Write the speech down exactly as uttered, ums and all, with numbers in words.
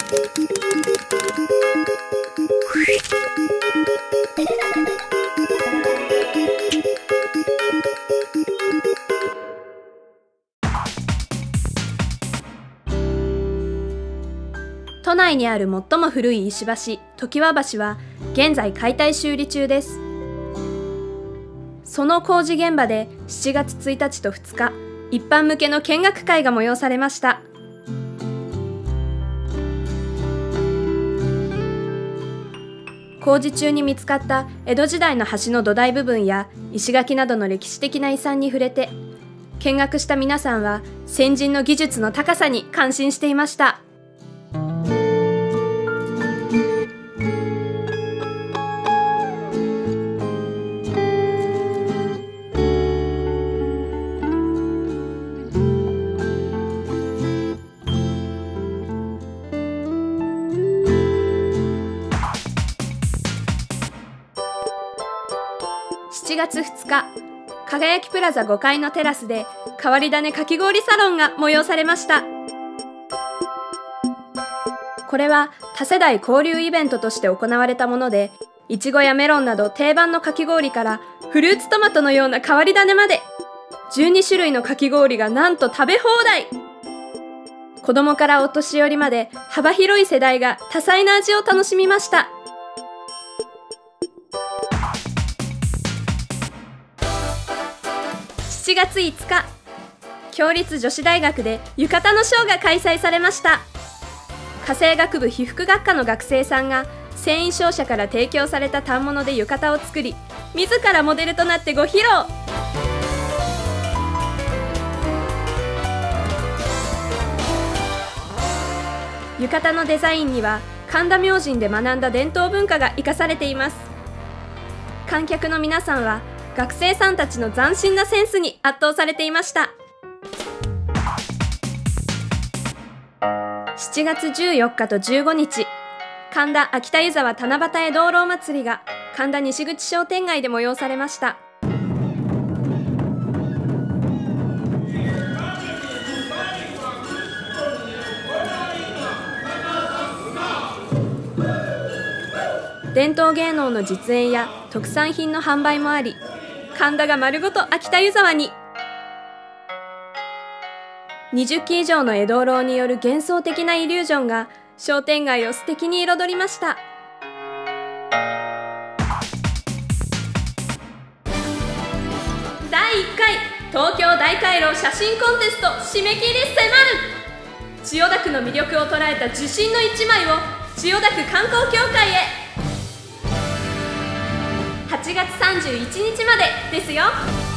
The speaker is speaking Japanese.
都内にある最も古い石橋、常盤橋は現在解体修理中です。その工事現場でしちがつついたちとふつか、一般向けの見学会が催されました。工事中に見つかった江戸時代の橋の土台部分や石垣などの歴史的な遺産に触れて、見学した皆さんは先人の技術の高さに感心していました。しちがつふつか、輝きプラザごかいのテラスで変わり種かき氷サロンが催されました。これは多世代交流イベントとして行われたもので、いちごやメロンなど定番のかき氷からフルーツトマトのような変わり種までじゅうにしゅるいのかき氷がなんと食べ放題。子供からお年寄りまで幅広い世代が多彩な味を楽しみました。しちがついつか、共立女子大学で浴衣のショーが開催されました。家政学部被服学科の学生さんが繊維商社から提供された反物で浴衣を作り、自らモデルとなってご披露。浴衣のデザインには神田明神で学んだ伝統文化が生かされています。観客の皆さんは学生さんたちの斬新なセンスに圧倒されていました。しちがつじゅうよっかとじゅうごにち、神田秋田湯沢七夕江灯籠祭りが神田西口商店街で催されました。伝統芸能の実演や特産品の販売もあり、神田が丸ごと秋田湯沢に。にじゅっき以上の江灯籠による幻想的なイリュージョンが商店街を素敵に彩りました。だいいっかい東京大回廊写真コンテスト締め切り迫る。千代田区の魅力を捉えた自信の一枚を千代田区観光協会へ。はちがつさんじゅういちにちまでですよ。